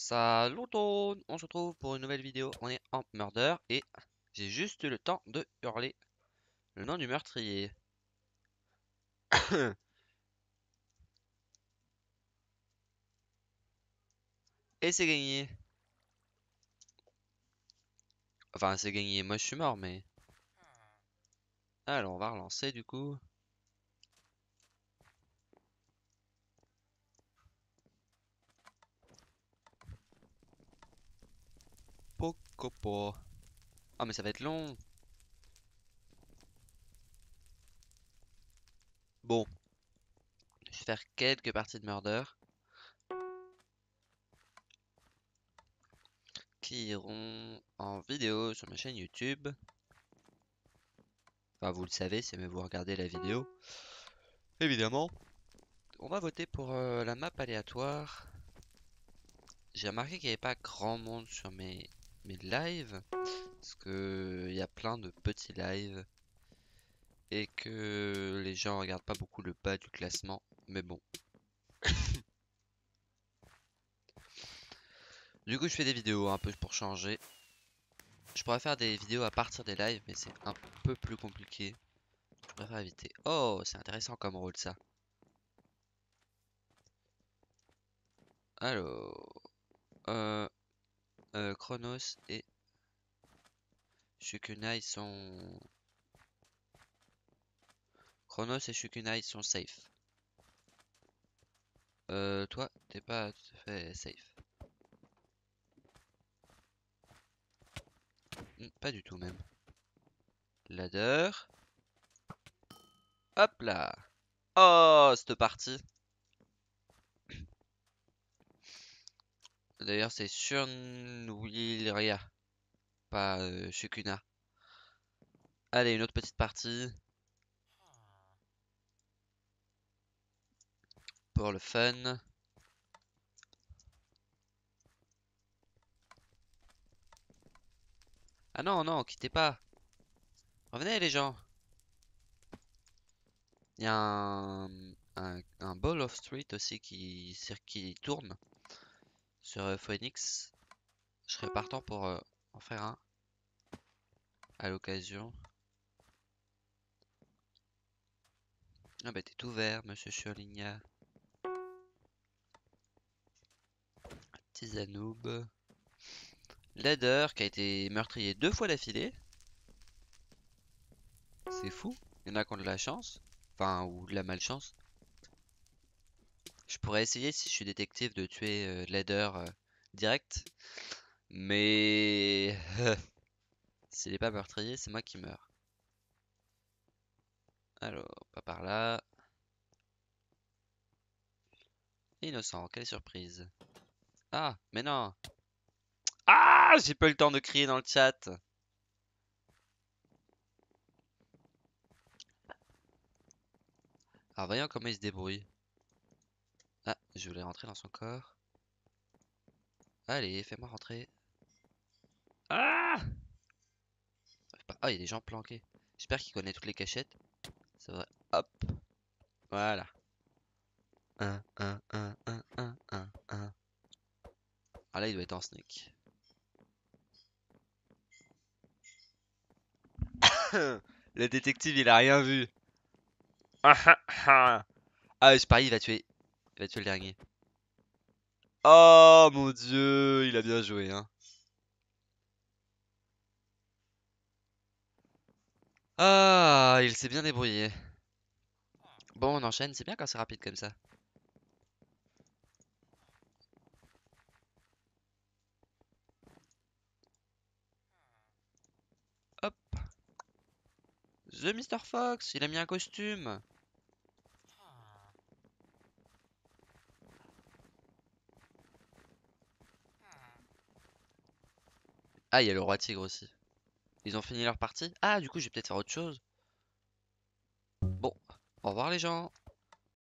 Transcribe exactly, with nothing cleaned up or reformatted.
Salut tout le monde, on se retrouve pour une nouvelle vidéo. On est en murder et j'ai juste eu le temps de hurler le nom du meurtrier. Et c'est gagné. Enfin, c'est gagné. Moi, je suis mort, mais. Alors, on va relancer du coup. Pocopo. Ah, mais ça va être long. Bon, je vais faire quelques parties de murder qui iront en vidéo sur ma chaîne YouTube. Enfin, vous le savez si jamais vous regardez la vidéo. Évidemment. On va voter pour euh, la map aléatoire. J'ai remarqué qu'il n'y avait pas grand monde sur mes, mes lives. Parce que il y a plein de petits lives. Et que les gens regardent pas beaucoup le bas du classement. Mais bon. Du coup, je fais des vidéos un peu pour changer. Je pourrais faire des vidéos à partir des lives, mais c'est un peu plus compliqué. Je préfère éviter. Oh, c'est intéressant comme rôle ça. Alors. Euh, euh, Chronos et Shukunai sont. Chronos et Shukunai sont safe. Euh, toi, t'es pas tout à fait safe. Hmm, pas du tout même. Ladder. Hop là. Oh, cette partie. D'ailleurs, c'est Shunwilria, pas euh, Shukuna. Allez, une autre petite partie. Pour le fun. Ah non, non, quittez pas. Revenez les gens. Il y a un, un, un Ball of Street aussi qui, cir- qui tourne sur euh, Phoenix. Je serais partant pour euh, en faire un à l'occasion. Ah bah t'es tout vert, monsieur Surligna. Tizanoub. Ladder qui a été meurtrier deux fois d'affilée. C'est fou. Il y en a qui ont de la chance. Enfin, ou de la malchance. Je pourrais essayer, si je suis détective, de tuer euh, Ladder euh, direct. Mais s'il n'est pas meurtrier, c'est moi qui meurs. Alors, pas par là. Innocent, quelle surprise. Ah, mais non. Ah, j'ai pas eu le temps de crier dans le chat. Alors, voyons comment il se débrouille. Ah, je voulais rentrer dans son corps. Allez, fais-moi rentrer. Ah! J'arrive pas- Ah, il y a des gens planqués. J'espère qu'il connaît toutes les cachettes. C'est vrai. Hop. Voilà. Un, un, un, un, un, un, un. Ah là, il doit être en sneak. Le détective, il a rien vu. Ah, ah, ah. Ah, je parie, il va tuer. Il va tuer le dernier. Oh mon dieu, il a bien joué, hein. Ah, il s'est bien débrouillé. Bon, on enchaîne, c'est bien quand c'est rapide comme ça. Hop. The mister Fox, il a mis un costume. Ah, il y a le roi tigre aussi. Ils ont fini leur partie? Ah, du coup, je vais peut-être faire autre chose. Bon, au revoir les gens.